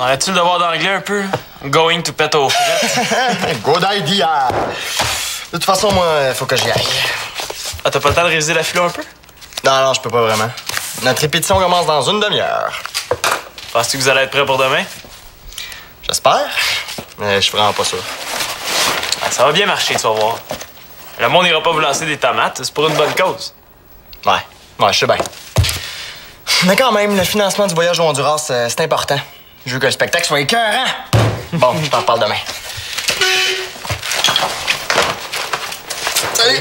Arrêtes-tu le devoir d'anglais un peu? Going to pet au fret. Good idea! De toute façon, moi, faut que j'y aille. Ah, t'as pas le temps de réviser la philo un peu? Non, je peux pas vraiment. Notre répétition commence dans une demi-heure. Penses-tu que vous allez être prêts pour demain? J'espère, mais je suis vraiment pas sûr. Ah, ça va bien marcher, tu vas voir. Le monde n'ira pas vous lancer des tomates, c'est pour une bonne cause. Ouais, je sais bien. Mais quand même, le financement du voyage au Honduras, c'est important. Je veux que le spectacle soit écœurant. Bon, je t'en reparle demain. Salut!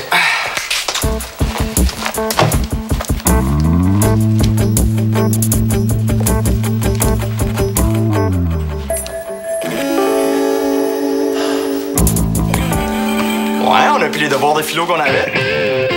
Ouais, on a pris les devoirs de philo qu'on avait.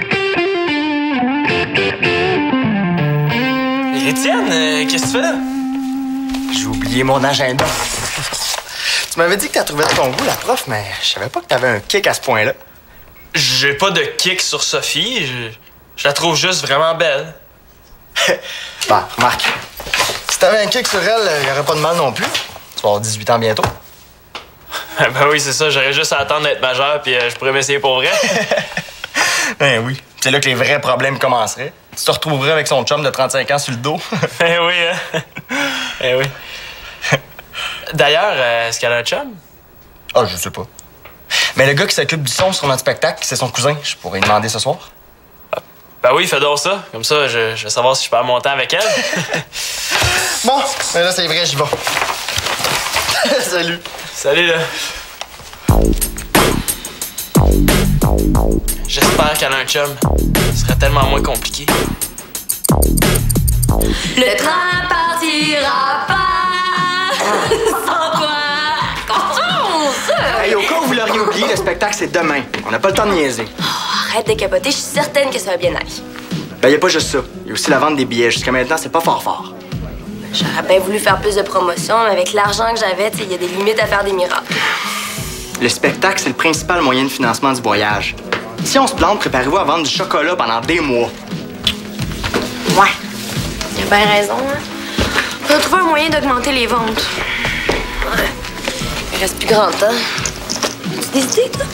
Étienne, qu'est-ce que tu fais là? J'ai oublié mon agenda. Tu m'avais dit que t'as trouvé de ton goût, la prof, mais je savais pas que t'avais un kick à ce point-là. J'ai pas de kick sur Sophie. Je la trouve juste vraiment belle. Bah, remarque. Si t'avais un kick sur elle, y aurait pas de mal non plus. Tu vas avoir 18 ans bientôt. Ben oui, c'est ça. J'aurais juste à attendre d'être majeur, puis je pourrais m'essayer pour vrai. Ben oui. C'est là que les vrais problèmes commenceraient. Tu te retrouverais avec son chum de 35 ans sur le dos. Ben oui, hein? Ben oui. D'ailleurs, est-ce qu'elle a un chum? Ah, je sais pas. Mais le gars qui s'occupe du son sur notre spectacle, c'est son cousin. Je pourrais lui demander ce soir. Ben oui, fais donc ça. Comme ça, je vais savoir si je peux monter avec elle. Bon, ben là, c'est vrai, j'y vais. Salut. Salut, là. J'espère qu'elle a un chum. Ce serait tellement moins compliqué. Le train partira pas sans toi. Hey, au cas où vous l'auriez oublié, le spectacle, c'est demain. On n'a pas le temps de niaiser. Arrête de capoter, je suis certaine que ça va bien aller. Ben, y a pas juste ça. Y a aussi la vente des billets. Jusqu'à maintenant, c'est pas fort. J'aurais bien voulu faire plus de promotion, mais avec l'argent que j'avais, il y a des limites à faire des miracles. Le spectacle, c'est le principal moyen de financement du voyage. Si on se plante, préparez-vous à vendre du chocolat pendant des mois. Ouais. Il a bien raison, hein. On va trouver un moyen d'augmenter les ventes. Ouais. Il reste plus grand temps. As-tu des idées, toi?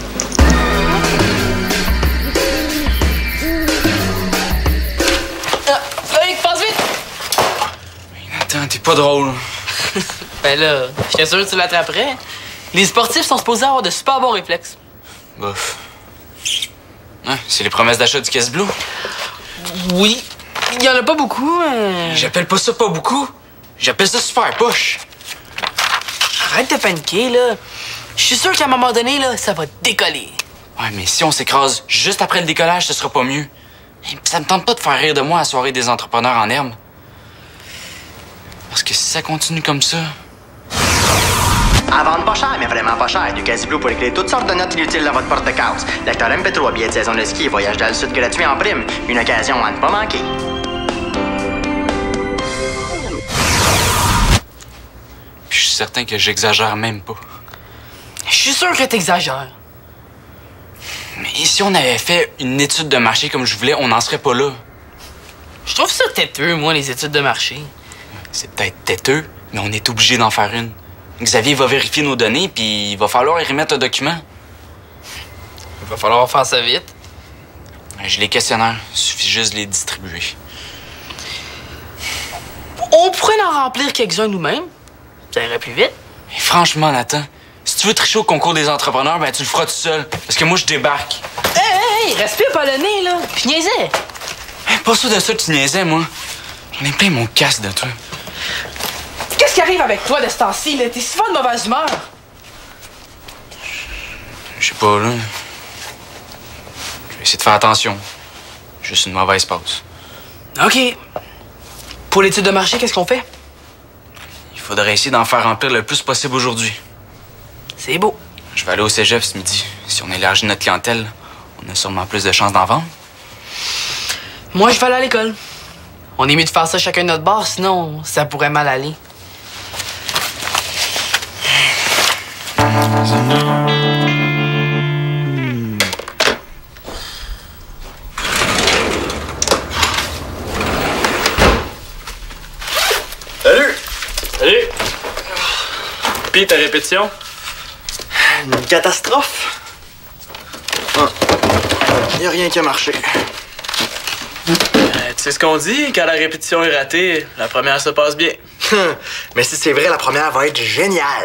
Loïc, passe vite! Attends, t'es pas drôle. Ben là, j'étais sûr que tu l'attraperais. Les sportifs sont supposés avoir de super bons réflexes. Bof. Hein, c'est les promesses d'achat du Caisse Blue. Oui. Il y en a pas beaucoup, mais... J'appelle pas ça pas beaucoup. J'appelle ça super poche. Arrête de paniquer, là. Je suis sûr qu'à un moment donné, là, ça va décoller. Ouais, mais si on s'écrase juste après le décollage, ce sera pas mieux. Et ça me tente pas de faire rire de moi à la soirée des entrepreneurs en herbe. Parce que si ça continue comme ça... À vendre pas cher, mais vraiment pas cher. Du Casiblu pour écrire toutes sortes de notes inutiles dans votre porte-case. Lecteur MP3, billets de saison de ski et voyage dans le sud gratuit en prime. Une occasion à ne pas manquer. Puis je suis certain que j'exagère même pas. Je suis sûr que t'exagères. Mais si on avait fait une étude de marché comme je voulais, on n'en serait pas là. Je trouve ça têteux, moi, les études de marché. C'est peut-être têteux, mais on est obligé d'en faire une. Xavier va vérifier nos données, puis il va falloir y remettre un document. Il va falloir faire ça vite. J'ai les questionnaires. Il suffit juste de les distribuer. On pourrait en remplir quelques-uns nous-mêmes. Ça irait plus vite. Mais franchement, Nathan, si tu veux tricher au concours des entrepreneurs, ben tu le feras tout seul. Parce que moi, je débarque. Hey, respire pas le nez, là. Je niaisais. Hey, pas sûr de ça que tu niaisais, moi. J'en ai plein mon casque de toi. Qu'est-ce qui arrive avec toi de ce temps-ci, là? T'es souvent de mauvaise humeur. Je sais pas, là. Je vais essayer de faire attention. Juste une mauvaise passe. OK. Pour l'étude de marché, qu'est-ce qu'on fait? Il faudrait essayer d'en faire remplir le plus possible aujourd'hui. C'est beau. Je vais aller au cégep ce midi. Si on élargit notre clientèle, on a sûrement plus de chances d'en vendre. Moi, je vais aller à l'école. On est mieux de faire ça chacun de notre bord, sinon ça pourrait mal aller. Salut! Salut! Sophie, ta répétition? Une catastrophe. Il n'y a rien qui a marché. Tu sais ce qu'on dit? Quand la répétition est ratée, la première se passe bien. Mais si c'est vrai, la première va être géniale.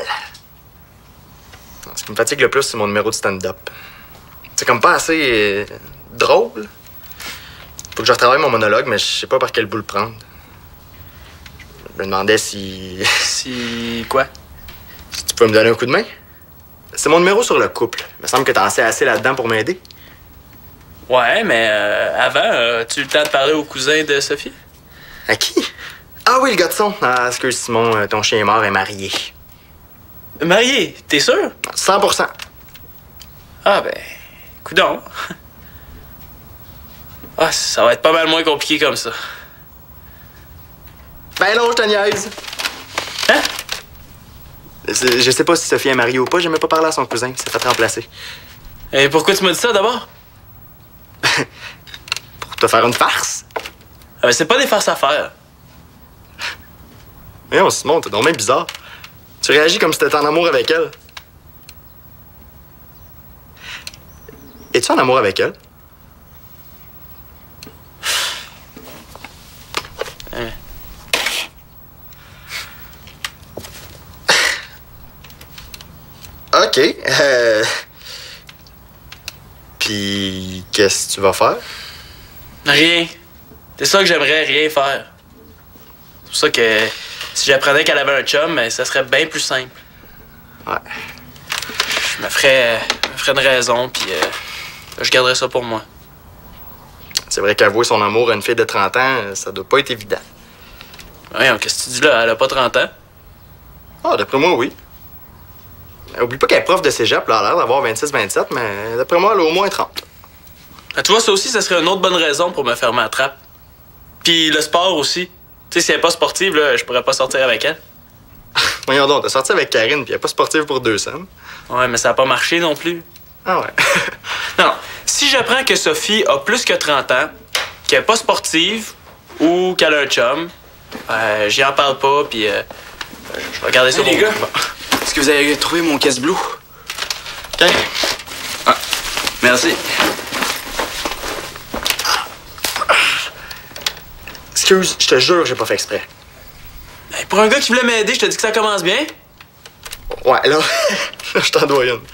Ce qui me fatigue le plus, c'est mon numéro de stand-up. C'est comme pas assez drôle. Faut que je retravaille mon monologue, mais je sais pas par quel bout le prendre. Je me demandais si... Si... quoi? Si tu peux me donner un coup de main? C'est mon numéro sur le couple. Il me semble que t'en sais assez là-dedans pour m'aider. Ouais, mais avant, as-tu eu le temps de parler au cousin de Sophie? À qui? Ah oui, le gars de son. Ah, excuse Simon, ton chien mort est marié. Marié, t'es sûr? 100%. Ah ben, coudonc. Ah, ça va être pas mal moins compliqué comme ça. Ben non, je te niaise. Hein? Je sais pas si Sophie est mariée ou pas, j'ai même pas parlé à son cousin, il s'est fait remplacer. Et pourquoi tu m'as dit ça d'abord? Pour te faire une farce? Ah ben, c'est pas des farces à faire. Mais non, Simon, t'es donc même bizarre. Tu réagis comme si t'étais en amour avec elle. Es-tu en amour avec elle? OK. Puis, qu'est-ce que tu vas faire? Rien. C'est ça que j'aimerais, rien faire. C'est pour ça que si j'apprenais qu'elle avait un chum, ben, ça serait bien plus simple. Ouais. Je me ferais une raison, puis je garderais ça pour moi. C'est vrai qu'avouer son amour à une fille de 30 ans, ça doit pas être évident. Voyons, qu'est-ce que tu dis là? Elle a pas 30 ans? Ah, d'après moi, oui. Oublie pas qu'elle est prof de cégep, là, elle a l'air d'avoir 26-27, mais d'après moi, elle a au moins 30. Ah, tu vois, ça aussi, ça serait une autre bonne raison pour me fermer la trappe. Puis le sport aussi. Tu sais, si elle est pas sportive, là, je pourrais pas sortir avec elle. Voyons donc, t'as sorti avec Karine, puis elle est pas sportive pour 2 semaines. Ouais, mais ça a pas marché non plus. Ah ouais. Non, si j'apprends que Sophie a plus que 30 ans, qu'elle est pas sportive ou qu'elle a un chum, j'y en parle pas, puis je vais garder ça Hey, pour les gars, moi. est-ce que vous avez trouvé mon casse bleu? OK. Ah, merci. Excuse, je te jure, j'ai pas fait exprès. Hey, pour un gars qui voulait m'aider, je te dis que ça commence bien. Ouais, là, je t'en dois une.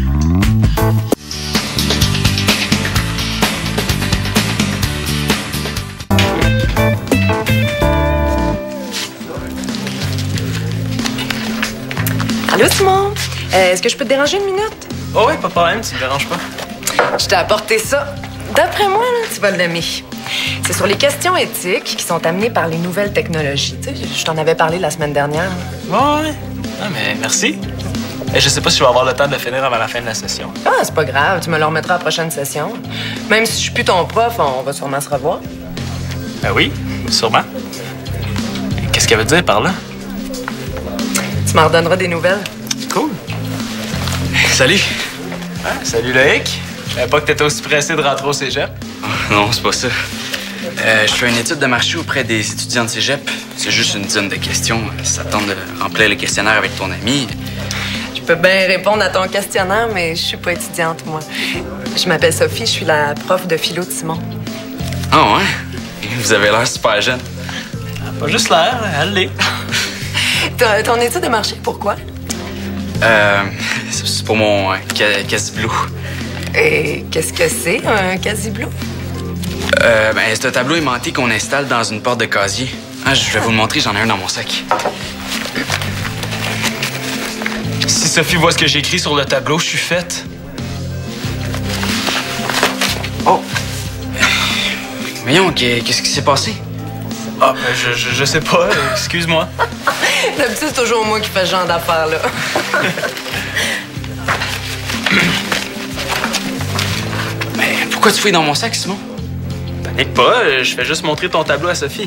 Allô, Simon? Est-ce que je peux te déranger une minute? Oh oui, pas de problème, tu me déranges pas. Je t'ai apporté ça. D'après moi, là, tu vas l'aimer. C'est sur les questions éthiques qui sont amenées par les nouvelles technologies. Tu sais, je t'en avais parlé la semaine dernière. Ouais. Ah, mais merci. Et je sais pas si je vais avoir le temps de le finir avant la fin de la session. Ah, c'est pas grave. Tu me le remettras à la prochaine session. Même si je suis plus ton prof, on va sûrement se revoir. Ben oui, sûrement. Qu'est-ce qu'elle veut dire par là? Tu m'en redonneras des nouvelles. Cool. Salut. Ah, salut Loïc. Je savais pas que t'étais aussi pressé de rentrer au cégep. Oh, non, c'est pas ça. Je fais une étude de marché auprès des étudiants de cégep. C'est juste une dizaine de questions. Ça tente de remplir le questionnaire avec ton ami. Je peux bien répondre à ton questionnaire, mais je suis pas étudiante, moi. Je m'appelle Sophie, je suis la prof de philo de Simon. Ah ouais? Vous avez l'air super jeune. Pas juste l'air, elle l'est. Ton étude de marché, pourquoi? C'est pour mon casse bleu. Et qu'est-ce que c'est, un quasi-bleu? C'est un tableau aimanté qu'on installe dans une porte de casier. Ah, je vais vous le montrer, j'en ai un dans mon sac. Si Sophie voit ce que j'ai écrit sur le tableau, je suis faite. Oh! Voyons, qu'est-ce qui s'est passé? Ah, ben, je sais pas, excuse-moi. D'habitude, c'est toujours moi qui fais ce genre d'affaires-là. Mais pourquoi tu fouilles dans mon sac, Simon? Panique pas, je fais juste montrer ton tableau à Sophie.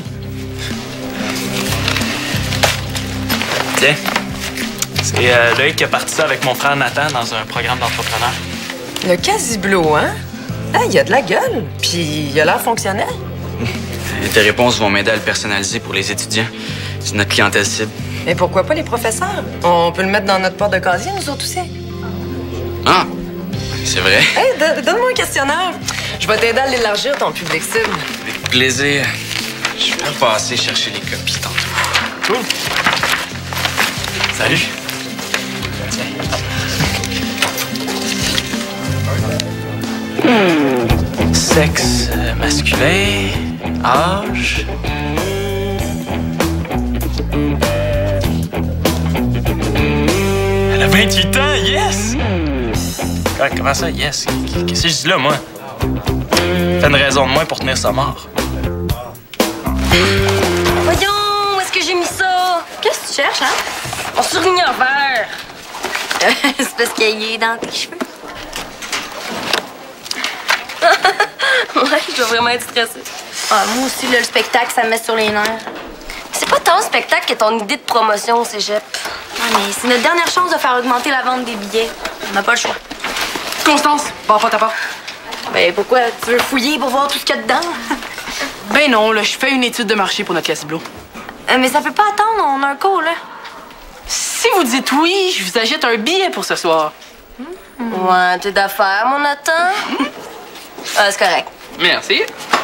Tiens. C'est Loïc qui a parti ça avec mon frère Nathan dans un programme d'entrepreneur. Le quasi-bleu, hein? Ah, il a de la gueule. Puis il a l'air fonctionnel. Tes réponses vont m'aider à le personnaliser pour les étudiants. C'est notre clientèle cible. Mais pourquoi pas les professeurs? On peut le mettre dans notre porte de casier, nous autres aussi. Ah, c'est vrai. Hey, donne-moi un questionnaire. Je vais t'aider à l'élargir, ton public cible. Avec plaisir. Je vais passer chercher les copies tantôt. Cool. Salut. Sexe masculin, âge. Elle a 28 ans, yes! Comment ça, yes? Qu'est-ce que je dis là, moi? T'as une raison de moins pour tenir sa mort. Voyons, où est-ce que j'ai mis ça? Qu'est-ce que tu cherches, hein? On surligne en vert. C'est parce qu'il est dans tes cheveux. Ouais, je dois vraiment être stressée. Ah, moi aussi, là, le spectacle, ça me met sur les nerfs. C'est pas tant le spectacle que ton idée de promotion au cégep. Ah, mais c'est notre dernière chance de faire augmenter la vente des billets. On n'a pas le choix. Constance, barre pas ta porte. Ben, pourquoi? Tu veux fouiller pour voir tout ce qu'il y a dedans? Ben non, là, je fais une étude de marché pour notre Casiblo. Mais ça peut pas attendre, on a un cours, là. Si vous dites oui, je vous achète un billet pour ce soir. Ouais, t'es d'affaires, mon Nathan. Ah, c'est correct. Merci.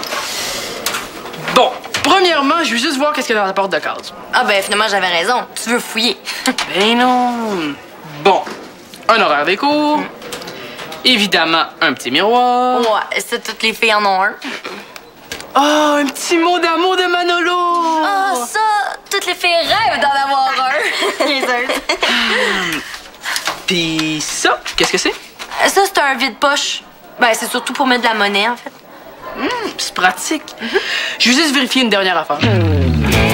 Bon, premièrement, je veux juste voir qu'est-ce qu'il y a dans la porte de case. Ah, ben, finalement, j'avais raison. Tu veux fouiller. Ben non. Bon, un horaire des cours. Évidemment, un petit miroir. Ouais, ça, toutes les filles en ont un. Oh, un petit mot d'amour de Manolo. Ah, ça, toutes les filles rêvent d'en avoir un. Les autres. Pis ça, qu'est-ce que c'est? Ça, c'est un vide-poche. Ben, c'est surtout pour mettre de la monnaie, en fait. C'est pratique. Je veux juste vérifier une dernière affaire. Le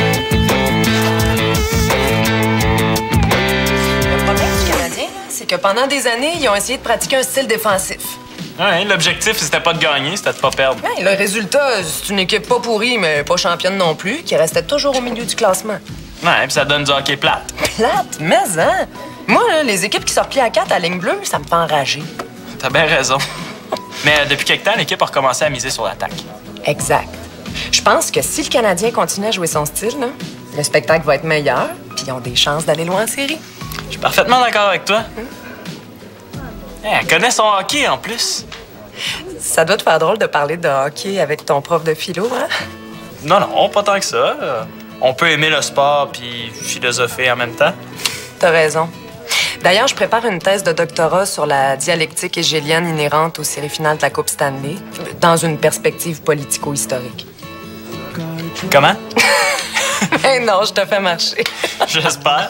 problème du Canadien, c'est que pendant des années, ils ont essayé de pratiquer un style défensif. Ouais, l'objectif, c'était pas de gagner, c'était de pas perdre. Ouais, le résultat, c'est une équipe pas pourrie, mais pas championne non plus, qui restait toujours au milieu du classement. Ouais, puis ça donne du hockey plate. Plate, mais hein? Moi, là, les équipes qui se replient à 4 à ligne bleue, ça me fait enrager. T'as bien raison. Mais depuis quelque temps, l'équipe a recommencé à miser sur l'attaque. Exact. Je pense que si le Canadien continue à jouer son style, là, le spectacle va être meilleur, puis ils ont des chances d'aller loin en série. Je suis parfaitement d'accord avec toi. Hey, elle connaît son hockey, en plus. Ça doit te faire drôle de parler de hockey avec ton prof de philo, hein? Non, non, pas tant que ça. On peut aimer le sport puis philosopher en même temps. T'as raison. D'ailleurs, je prépare une thèse de doctorat sur la dialectique hégélienne inhérente aux séries finales de la Coupe Stanley, dans une perspective politico-historique. Comment? Eh non, je te fais marcher. J'espère.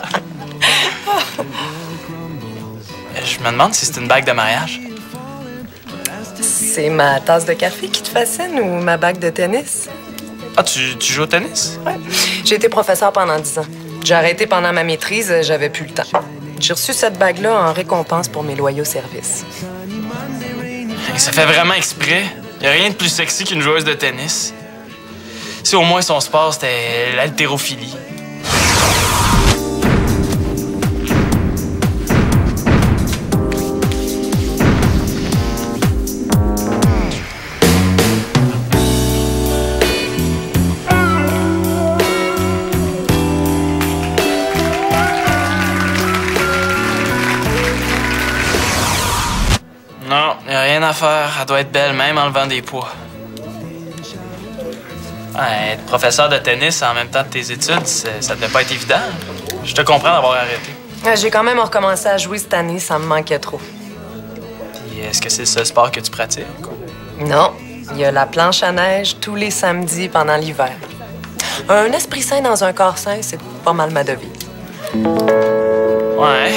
Je me demande si c'est une bague de mariage. C'est ma tasse de café qui te fascine ou ma bague de tennis? Ah, tu joues au tennis? Ouais. J'ai été professeur pendant 10 ans. J'ai arrêté pendant ma maîtrise, j'avais plus le temps. J'ai reçu cette bague-là en récompense pour mes loyaux services. Et ça fait vraiment exprès. Y a rien de plus sexy qu'une joueuse de tennis. Si au moins son sport, c'était l'haltérophilie. Non, y a rien à faire. Elle doit être belle, même en levant des poids. Ouais, être professeur de tennis en même temps de tes études, ça devait pas être évident. Je te comprends d'avoir arrêté. J'ai quand même recommencé à jouer cette année, ça me manquait trop. Puis est-ce que c'est le seul sport que tu pratiques? Non, il y a la planche à neige tous les samedis pendant l'hiver. Un esprit sain dans un corps sain, c'est pas mal ma devise. Ouais.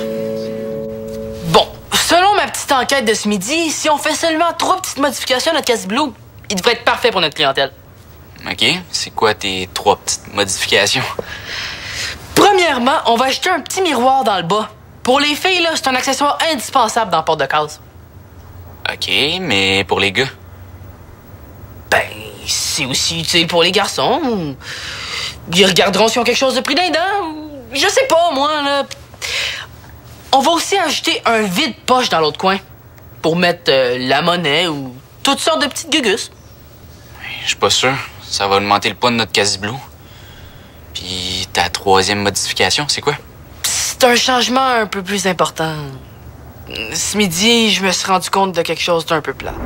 Bon, selon ma petite enquête de ce midi, si on fait seulement 3 petites modifications à notre Casiblo, il devrait être parfait pour notre clientèle. OK. C'est quoi tes 3 petites modifications? Premièrement, on va ajouter un petit miroir dans le bas. Pour les filles, là, c'est un accessoire indispensable dans le porte de case. OK, mais pour les gars? Ben, c'est aussi utile pour les garçons. Ils regarderont s'ils ont quelque chose de pris dedans. Je sais pas, moi, là. On va aussi ajouter un vide-poche dans l'autre coin pour mettre la monnaie ou toutes sortes de petites gugus. Je suis pas sûr. Ça va augmenter le poids de notre Casiblo. Puis ta troisième modification, c'est quoi? C'est un changement un peu plus important. Ce midi, je me suis rendu compte de quelque chose d'un peu plate.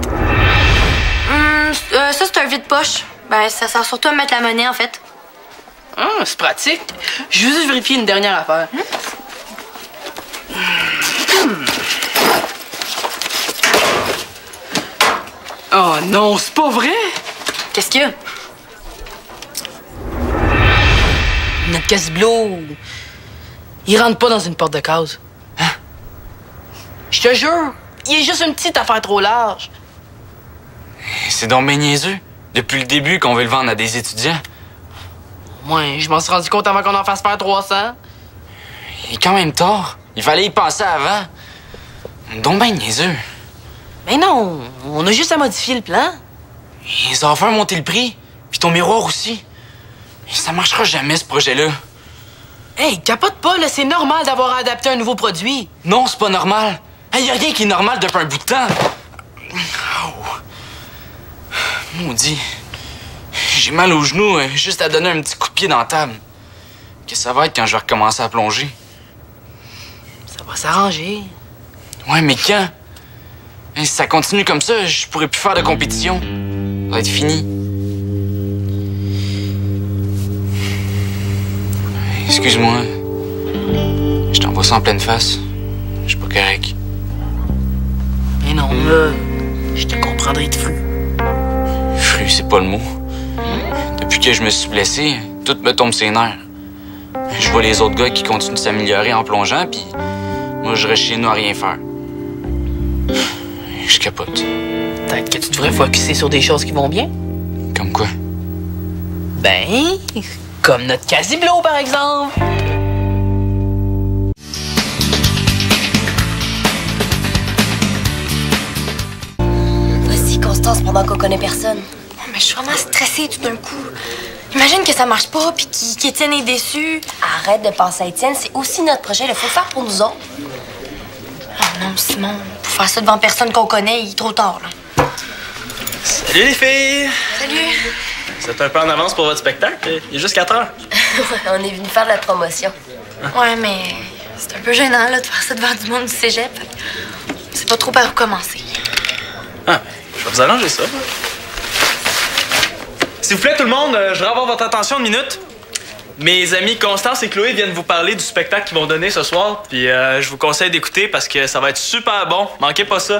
Ça, c'est un vide-poche. Ben, ça sert surtout à mettre la monnaie, en fait. Ah, c'est pratique. Je veux juste vérifier une dernière affaire. Oh non, c'est pas vrai! Qu'est-ce qu'il y a? Notre casse-bleu, il rentre pas dans une porte de case. Hein? Je te jure, il est juste une petite affaire trop large. C'est donc bien niaiseux. Depuis le début qu'on veut le vendre à des étudiants. Moi, je m'en suis rendu compte avant qu'on en fasse faire 300. Il est quand même tard. Il fallait y penser avant. Donc bien niaiseux. Mais non, on a juste à modifier le plan. Ils ont fait monter le prix. Puis ton miroir aussi. Ça marchera jamais, ce projet-là. Hey, capote pas, là, c'est normal d'avoir à adapter un nouveau produit. Non, c'est pas normal. Hey, y a rien qui est normal depuis un bout de temps. Oh. Maudit. J'ai mal aux genoux, juste à donner un petit coup de pied dans la table. Qu'est-ce que ça va être quand je vais recommencer à plonger? Ça va s'arranger. Ouais, mais quand? Si ça continue comme ça, je pourrai plus faire de compétition. Ça va être fini. Excuse-moi. Je t'envoie ça en pleine face. Je suis pas correct. Mais non, là, je te comprendrai de flou. Fru, c'est pas le mot. Depuis que je me suis blessé, tout me tombe ses nerfs. Je vois les autres gars qui continuent de s'améliorer en plongeant, puis moi, je reste chez nous à rien faire. Je capote. Peut-être que tu devrais focusser sur des choses qui vont bien. Comme quoi? Ben, comme notre quasi-bleu, par exemple. Vas-y, Constance, pendant qu'on connaît personne. Oh, mais je suis vraiment stressée tout d'un coup. Imagine que ça marche pas, puis qu'Étienne est déçu. Arrête de penser à Étienne, c'est aussi notre projet. Il faut le faire pour nous autres. Oh non, Simon, pour faire ça devant personne qu'on connaît, il est trop tard, là. Salut les filles! Salut! Vous êtes un peu en avance pour votre spectacle? Il est juste 4 heures. On est venu faire de la promotion. Ouais, mais c'est un peu gênant, là, de faire ça devant du monde du cégep. C'est pas trop par où commencer. Ah, je vais vous arranger ça. S'il vous plaît, tout le monde, je voudrais avoir votre attention une minute. Mes amis Constance et Chloé viennent vous parler du spectacle qu'ils vont donner ce soir. Puis je vous conseille d'écouter parce que ça va être super bon. Manquez pas ça.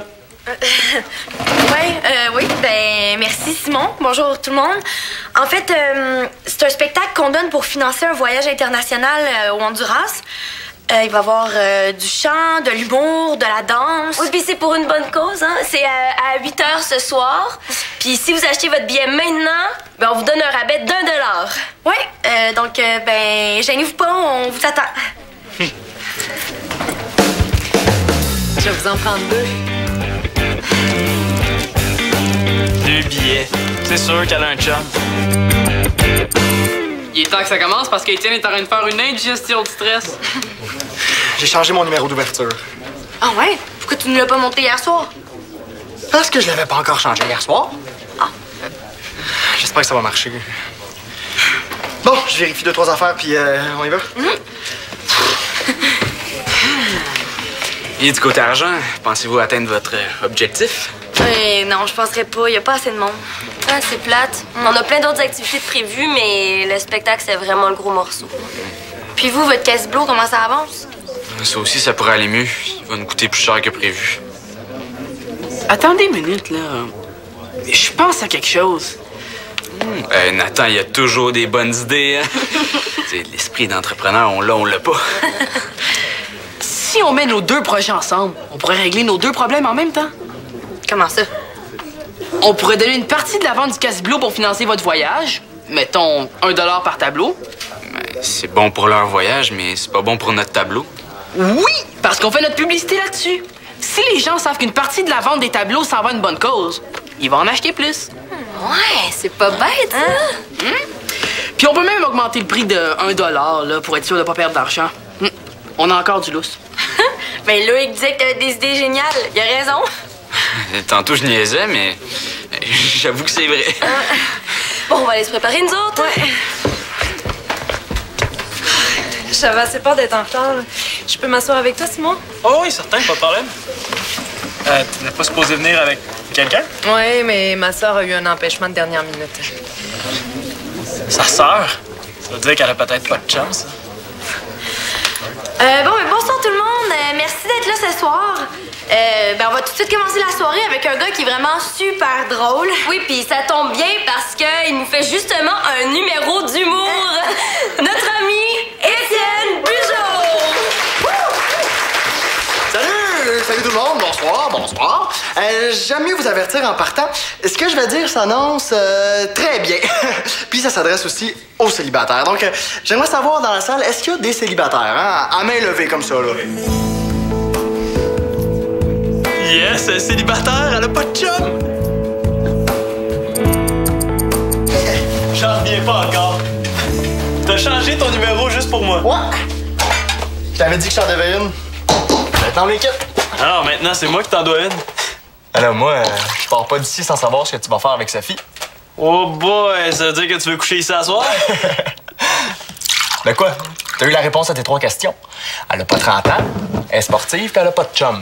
Oui, ben merci Simon. Bonjour tout le monde. En fait, c'est un spectacle qu'on donne pour financer un voyage international au Honduras. Il va y avoir du chant, de l'humour, de la danse. Oui, puis c'est pour une bonne cause, hein. C'est à 8 h ce soir. Puis si vous achetez votre billet maintenant, ben on vous donne un rabais d'$1. Oui, donc ben gênez-vous pas, on vous attend. Je vais vous en prendre 2. 2 billets. C'est sûr qu'elle a un chum. Il est temps que ça commence parce qu'Étienne est en train de faire une indigestion de stress. J'ai changé mon numéro d'ouverture. Ah ouais? Pourquoi tu ne l'as pas monté hier soir? Parce que je l'avais pas encore changé hier soir. Ah. J'espère que ça va marcher. Bon, je vérifie 2-3 affaires, puis on y va? Et du côté argent, pensez-vous atteindre votre objectif? Non, je penserais pas. Il n'y a pas assez de monde. Ah, c'est plate. On a plein d'autres activités de prévues, mais le spectacle, c'est vraiment le gros morceau. Puis vous, votre casse-bleu, comment ça avance? Ça aussi, ça pourrait aller mieux. Il va nous coûter plus cher que prévu. Attendez une minute, là. Je pense à quelque chose. Nathan, il y a toujours des bonnes idées, hein? C'est l'esprit d'entrepreneur, on l'a pas. Si on met nos 2 projets ensemble, on pourrait régler nos 2 problèmes en même temps. Comment ça? On pourrait donner une partie de la vente du casse-bleu pour financer votre voyage. Mettons $1 par tableau. C'est bon pour leur voyage, mais c'est pas bon pour notre tableau. Oui, parce qu'on fait notre publicité là-dessus. Si les gens savent qu'une partie de la vente des tableaux s'en va à une bonne cause, ils vont en acheter plus. Ouais, c'est pas bête, ça. Puis on peut même augmenter le prix de $1 là, pour être sûr de pas perdre d'argent. On a encore du lousse. Mais Loïc disait que t'avais des idées géniales. Il a raison. Tantôt, je niaisais, mais j'avoue que c'est vrai. Bon, on va aller se préparer, nous autres. Ouais. J'avais assez peur d'être en retard. Je peux m'asseoir avec toi, Simon? Oh oui, certain, pas de problème. Tu n'es pas supposé venir avec quelqu'un? Oui, mais ma soeur a eu un empêchement de dernière minute. Sa sœur? Ça veut dire qu'elle a peut-être pas de chum, ça. Bonsoir tout le monde. Merci d'être là ce soir. On va tout de suite commencer la soirée avec un gars qui est vraiment super drôle. Oui, puis ça tombe bien parce qu'il nous fait justement un numéro d'humour. Notre ami Étienne Bugeaud. Salut tout le monde, bonsoir. J'aime mieux vous avertir en partant. Ce que je vais dire s'annonce très bien. Puis ça s'adresse aussi aux célibataires. Donc, j'aimerais savoir dans la salle, est-ce qu'il y a des célibataires, hein? À main levée comme ça, là. Yes, elle est célibataire, elle a pas de chum! J'en reviens pas encore. T'as changé ton numéro juste pour moi. Ouais! Je t'avais dit que j'en devais une. Maintenant, l'équipe. Alors, maintenant, c'est moi qui t'en dois une. Alors, moi, je pars pas d'ici sans savoir ce que tu vas faire avec Sophie. Oh boy, ça veut dire que tu veux coucher ici à soir? Ben quoi? T'as eu la réponse à tes 3 questions. Elle a pas 30 ans, elle est sportive, puis elle a pas de chum.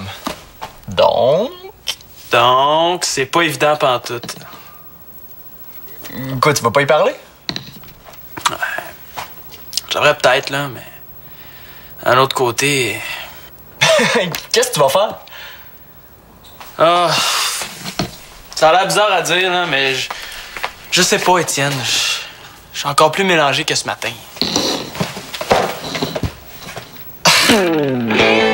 Donc, c'est pas évident pantoute. Quoi, tu vas pas y parler? J'aimerais peut-être, là, mais... d'un autre côté... Qu'est-ce que tu vas faire? Ah... Ça a l'air bizarre à dire, là, mais... Je sais pas, Étienne. Je suis encore plus mélangé que ce matin.